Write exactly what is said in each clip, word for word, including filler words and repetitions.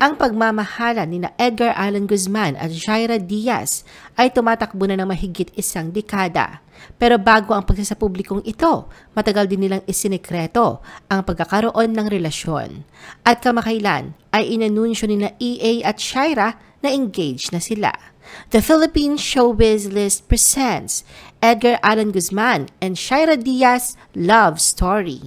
Ang pagmamahala ni na Edgar Allan Guzman at Shaira Diaz ay tumatakbo na ng mahigit isang dekada. Pero bago ang pagsasapublikong ito, matagal din nilang isinikreto ang pagkakaroon ng relasyon. At kamakailan ay inanunsyo ni na E A at Shaira na engaged na sila. The Philippine Showbiz List presents Edgar Allan Guzman and Shaira Diaz Love Story.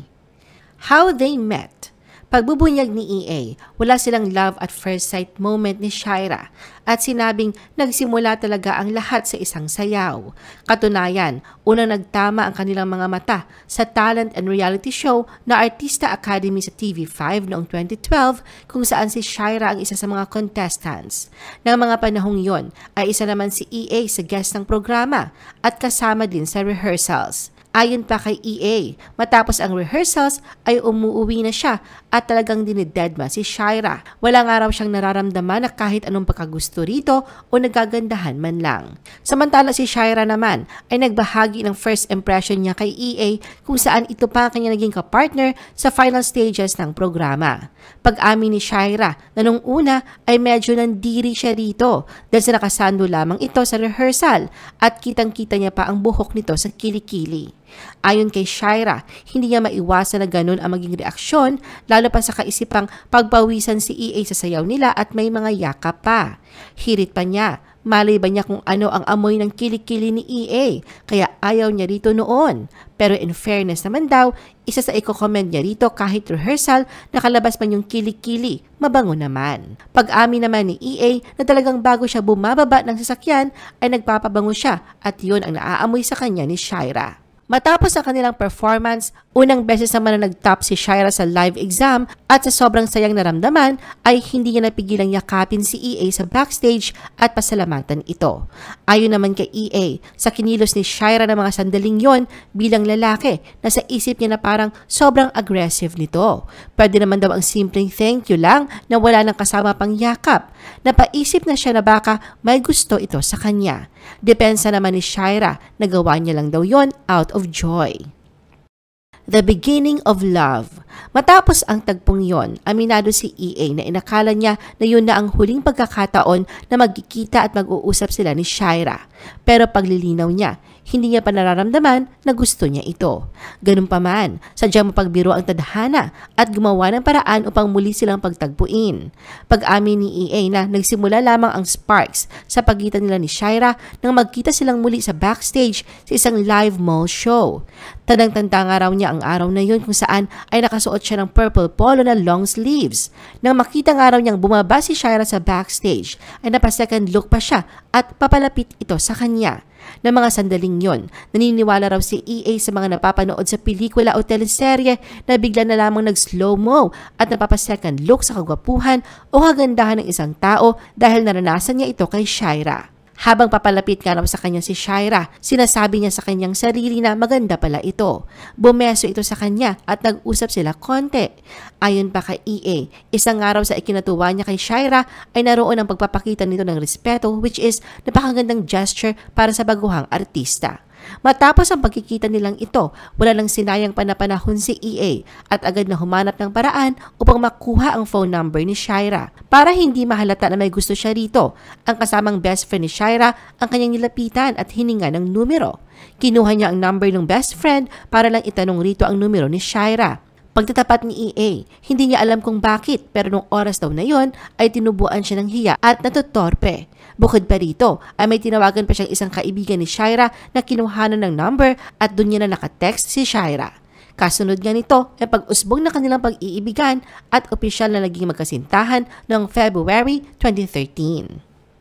How they met. Pagbubunyag ni E A, wala silang love at first sight moment ni Shaira at sinabing nagsimula talaga ang lahat sa isang sayaw. Katunayan, unang nagtama ang kanilang mga mata sa talent and reality show na Artista Academy sa T V five noong twenty twelve kung saan si Shaira ang isa sa mga contestants. Nang mga panahong yon ay isa naman si E A sa guest ng programa at kasama din sa rehearsals. Ayon pa kay E A, matapos ang rehearsals ay umuuwi na siya at talagang dinidedma si Shaira. Wala nga raw siyang nararamdaman na kahit anong pagkagusto rito o nagagandahan man lang. Samantala si Shaira naman ay nagbahagi ng first impression niya kay E A kung saan ito pa ang kanya naging kapartner sa final stages ng programa. Pag-amin ni Shaira na nung una ay medyo nandiri siya rito dahil sa nakasando lamang ito sa rehearsal at kitang-kita niya pa ang buhok nito sa kilikili. Ayon kay Shaira, hindi niya maiwasan na ganun ang maging reaksyon lalo pa sa kaisipang pagpawisan si E A sa sayaw nila at may mga yakap pa. Hirit pa niya, malay ba niya kung ano ang amoy ng kilikili ni E A kaya ayaw niya rito noon. Pero in fairness naman daw, isa sa i-comment niya rito kahit rehearsal nakalabas man yung kilikili, mabango naman. Pag-amin naman ni E A na talagang bago siya bumababa ng sasakyan ay nagpapabango siya at yun ang naaamoy sa kanya ni Shaira. Matapos ang kanilang performance, unang beses naman na nag-top si Shaira sa live exam at sa sobrang sayang naramdaman ay hindi niya napigilang yakapin si E A sa backstage at pasalamatan ito. Ayon naman kay E A, sa kinilos ni Shaira ng mga sandaling yon bilang lalaki, nasa isip niya na parang sobrang aggressive nito. Pwede naman daw ang simpleng thank you lang na wala nang kasama pang yakap. Napaisip na siya na baka may gusto ito sa kanya. Depensa naman ni Shaira, nagawa niya lang daw yon out of joy. The beginning of love. Matapos ang tagpong yon, aminado si E A na inakala niya na yun na ang huling pagkakataon na magkikita at mag-uusap sila ni Shaira. Pero paglilinaw niya, hindi niya pa nararamdaman na gusto niya ito. Ganun pa man, sadyang mapagbiro ang tadhana at gumawa ng paraan upang muli silang pagtagpuin. Pag-amin ni E A na nagsimula lamang ang sparks sa pagitan nila ni Shaira nang magkita silang muli sa backstage sa isang live mall show. Tandang-tanda nga raw niya ang araw na yun kung saan ay nakasuot siya ng purple polo na long sleeves. Nang makita nga raw niyang bumaba si Shaira sa backstage, ay napasecond look pa siya at papalapit ito sa kanya. Ng mga sandaling yon, naniniwala raw si E A sa mga napapanood sa pelikula o teleserye na bigla na lamang nag-slow-mo at napapasecond look sa kagwapuhan o kagandahan ng isang tao dahil naranasan niya ito kay Shaira. Habang papalapit nga raw sa kanya si Shaira, sinasabi niya sa kanyang sarili na maganda pala ito. Bumeso ito sa kanya at nag-usap sila konti. Ayon pa kay E A, isang araw sa ikinatuwa niya kay Shaira ay naroon ang pagpapakita nito ng respeto which is napakagandang gesture para sa baguhang artista. Matapos ang pagkikita nilang ito, wala lang sinayang panapanahon si E A at agad na humanap ng paraan upang makuha ang phone number ni Shaira. Para hindi mahalata na may gusto siya rito, ang kasamang best friend ni Shaira ang kanyang nilapitan at hininga ng numero. Kinuha niya ang number ng best friend para lang itanong rito ang numero ni Shaira. Pagtatapat ni E A, hindi niya alam kung bakit pero nung oras daw na yon ay tinubuan siya ng hiya at natutorpe. Bukod pa rito ay may tinawagan pa siyang isang kaibigan ni Shaira na kinuhanan ng number at doon niya na nakatext si Shaira. Kasunod nga nito ay pag-usbong na kanilang pag-iibigan at opisyal na naging magkasintahan noong February twenty thirteen.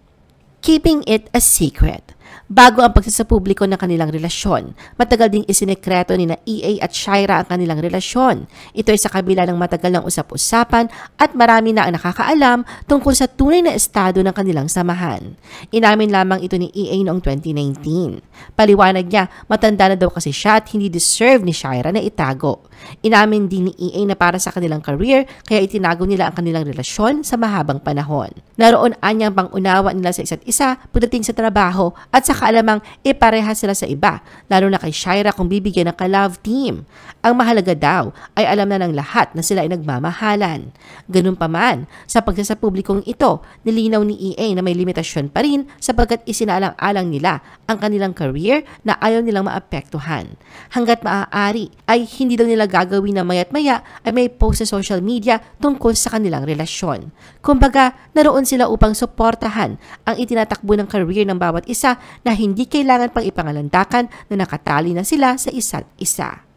Keeping it a secret. Bago ang pagsasapubliko ng kanilang relasyon, matagal ding isinekreto ni na E A at Shaira ang kanilang relasyon. Ito ay sa kabila ng matagal ng usap-usapan at marami na ang nakakaalam tungkol sa tunay na estado ng kanilang samahan. Inamin lamang ito ni E A noong twenty nineteen. Paliwanag niya, matanda na daw kasi siya at hindi deserve ni Shaira na itago. Inamin din ni E A na para sa kanilang career kaya itinago nila ang kanilang relasyon sa mahabang panahon. Naroon anyang pang-unawa nila sa isa't isa pagdating sa trabaho at sa kaalamang ipareha sila sa iba, lalo na kay Shaira kung bibigyan ng ka-love team. Ang mahalaga daw ay alam na ng lahat na sila ay nagmamahalan. Ganun pa man, sa pagsasapublikong ito, nilinaw ni E A na may limitasyon pa rin sapagkat isinaalang-alang nila ang kanilang career na ayaw nilang maapektuhan. Hanggat maaari ay hindi daw nila gagawin na maya't maya ay may post sa social media tungkol sa kanilang relasyon. Kumbaga, naroon sila upang suportahan ang itinatakbo ng career ng bawat isa na hindi kailangan pang ipangalandakan na nakatali na sila sa isa't isa.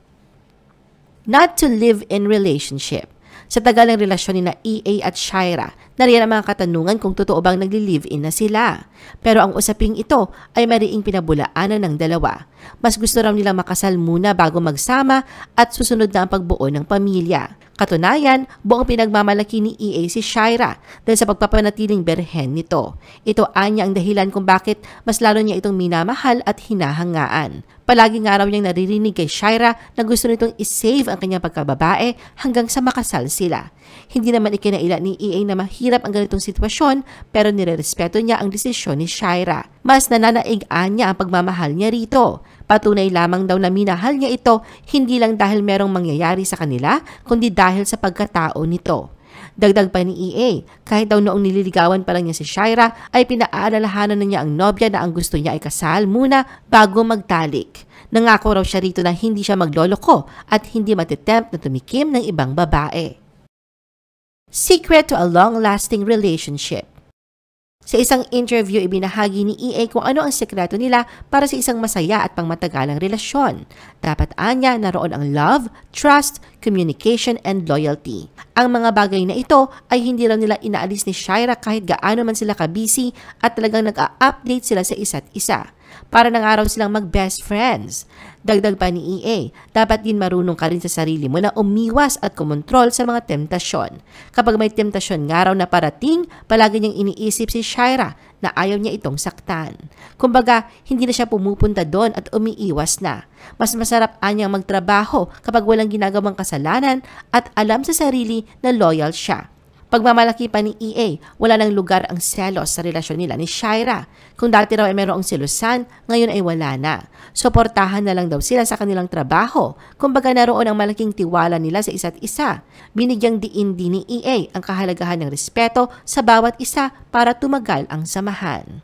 Not to live in relationship. Sa tagal ng relasyon ni na E A at Shaira, nariyan ang mga katanungan kung totoo bang nagli-live-in na sila. Pero ang usaping ito ay mariing pinabulaanan ng dalawa. Mas gusto raw nilang makasal muna bago magsama at susunod na ang pagbuo ng pamilya. Katunayan, buong pinagmamalaki ni E A si Shaira dahil sa pagpapanatiling berhen nito. Ito anya ang dahilan kung bakit mas lalo niya itong minamahal at hinahangaan. Palagi nga raw niyang naririnig kay Shaira na gusto nitong isave ang kanyang pagkababae hanggang sa makasal sila. Hindi naman ikinaila ni E A na mahirap ang ganitong sitwasyon pero nirerespeto niya ang desisyon ni Shaira. Mas nananaig-an niya ang pagmamahal niya rito. Patunay lamang daw na minahal niya ito hindi lang dahil merong mangyayari sa kanila kundi dahil sa pagkatao nito. Dagdag pa ni E A, kahit daw noong nililigawan pa lang niya si Shaira ay pinaalalahanan na niya ang nobya na ang gusto niya ay kasal muna bago magtalik. Nangako raw siya rito na hindi siya magloloko at hindi matitempt na tumikim ng ibang babae. Secret to a long-lasting relationship. Sa isang interview, ibinahagi ni E A kung ano ang sekreto nila para sa isang masaya at pangmatagalang relasyon. Dapat anya naroon ang love, trust, communication, and loyalty. Ang mga bagay na ito ay hindi lang nila inaalis ni Shaira kahit gaano man sila ka-busy at talagang nag-a-update sila sa isa't isa. Para ng araw silang mag-best friends. Dagdag pa ni E A, dapat din marunong ka rin sa sarili mo na umiwas at kumontrol sa mga temptasyon. Kapag may temptasyon nga raw na parating, palagi niyang iniisip si Shaira na ayaw niya itong saktan. Kumbaga, hindi na siya pumupunta doon at umiiwas na. Mas masarap anyang magtrabaho kapag walang ginagawang kasalanan at alam sa sarili na loyal siya. Pagmamalaki pa ni E A, wala nang lugar ang selos sa relasyon nila ni Shaira. Kung dati raw ay mayroong selosan, ngayon ay wala na. Suportahan na lang daw sila sa kanilang trabaho. Kumbaga naroon ang malaking tiwala nila sa isa't isa. Binigyang diin din ni E A ang kahalagahan ng respeto sa bawat isa para tumagal ang samahan.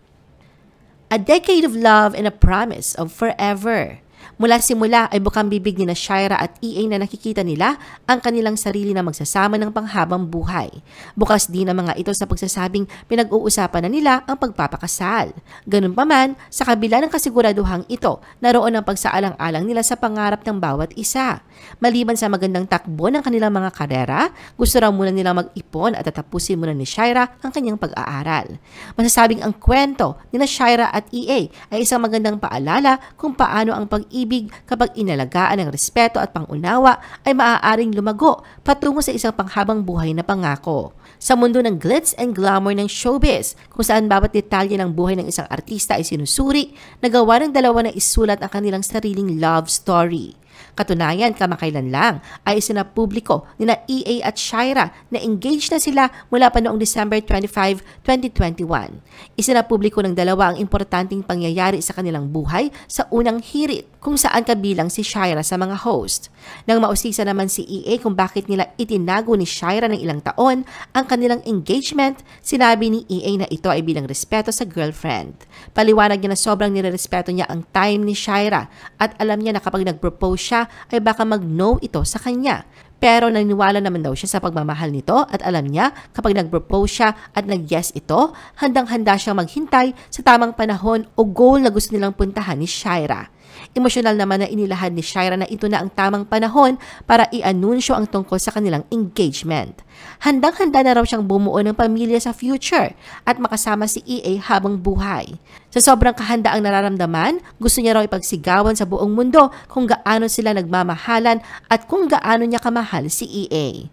A decade of love and a promise of forever. Mula simula ay bukang bibig ni na Shaira at E A na nakikita nila ang kanilang sarili na magsasama ng panghabang buhay. Bukas din ang mga ito sa pagsasabing pinag-uusapan na nila ang pagpapakasal. Ganun pa man, sa kabila ng kasiguraduhang ito, naroon ang pagsaalang-alang nila sa pangarap ng bawat isa. Maliban sa magandang takbo ng kanilang mga karera, gusto raw muna nilang mag-ipon at tatapusin muna ni Shaira ang kanyang pag-aaral. Masasabing ang kwento ni na Shaira at E A ay isang magandang paalala kung paano ang pag-ibig kapag inalagaan ng respeto at pangunawa ay maaaring lumago patungo sa isang panghabang buhay na pangako. Sa mundo ng glitz and glamour ng showbiz, kung saan bawat detalye ng buhay ng isang artista ay sinusuri, nagawa ng dalawa na isulat ang kanilang sariling love story. Katunayan, kamakailan lang ay isinapubliko ni na E A at Shaira na engaged na sila mula pa noong December twenty-fifth, twenty twenty-one. Isinapubliko ng dalawa ang importanteng pangyayari sa kanilang buhay sa unang hirit kung saan kabilang si Shaira sa mga host. Nang mausisa naman si E A kung bakit nila itinago ni Shaira ng ilang taon ang kanilang engagement, sinabi ni E A na ito ay bilang respeto sa girlfriend. Paliwanag niya na sobrang nirerespeto niya ang time ni Shaira at alam niya na kapag nag-propose siya ay baka mag-no ito sa kanya. Pero naniniwala naman daw siya sa pagmamahal nito at alam niya kapag nag-propose siya at nag-yes ito, handang-handa siyang maghintay sa tamang panahon o goal na gusto nilang puntahan ni Shaira. Emosyonal naman na inilahad ni Shaira na ito na ang tamang panahon para i-anunsyo ang tungkol sa kanilang engagement. Handang-handa na raw siyang bumuo ng pamilya sa future at makasama si E A habang buhay. Sa sobrang kahandaang nararamdaman, gusto niya raw ipagsigawan sa buong mundo kung gaano sila nagmamahalan at kung gaano niya kamahal si E A.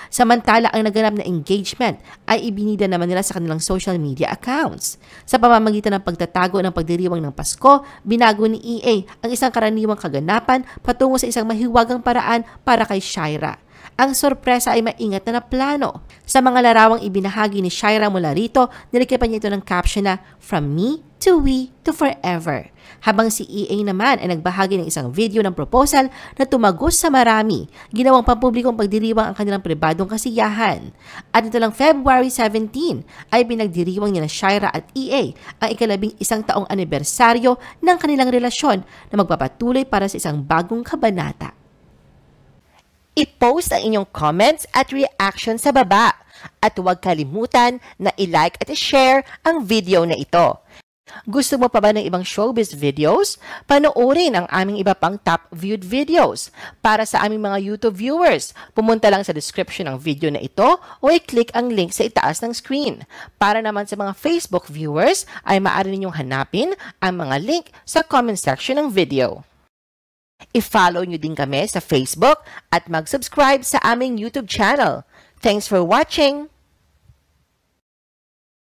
Samantala, ang naganap na engagement ay ibinida naman nila sa kanilang social media accounts. Sa pamamagitan ng pagtatago ng pagdiriwang ng Pasko, binago ni E A ang isang karaniwang kaganapan patungo sa isang mahiwagang paraan para kay Shaira. Ang sorpresa ay maingat na naplano. Sa mga larawang ibinahagi ni Shaira mula rito, nilikpan niya ito ng caption na "From me to we to forever." Habang si E A naman ay nagbahagi ng isang video ng proposal na tumagos sa marami, ginawang pampublikong pagdiriwang ang kanilang pribadong kasiyahan. At ito lang February seventeenth ay pinagdiriwang niya na Shaira at E A ang ikalabing isang taong anibersaryo ng kanilang relasyon na magpapatuloy para sa isang bagong kabanata. I-post ang inyong comments at reaction sa baba at huwag kalimutan na i-like at i-share ang video na ito. Gusto mo pa ba ng ibang showbiz videos? Panoorin ang aming iba pang top viewed videos. Para sa aming mga YouTube viewers, pumunta lang sa description ng video na ito o i-click ang link sa itaas ng screen. Para naman sa mga Facebook viewers, ay maaari ninyong hanapin ang mga link sa comment section ng video. I-follow nyo din kami sa Facebook at mag-subscribe sa aming YouTube channel. Thanks for watching!